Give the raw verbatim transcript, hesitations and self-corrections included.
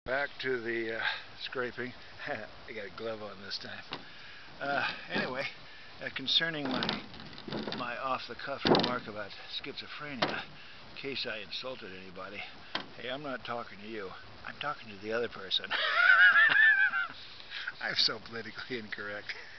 Back to the uh, scraping. I got a glove on this time. Uh, anyway, uh, concerning my my off-the-cuff remark about schizophrenia, in case I insulted anybody, hey, I'm not talking to you. I'm talking to the other person. I'm so politically incorrect.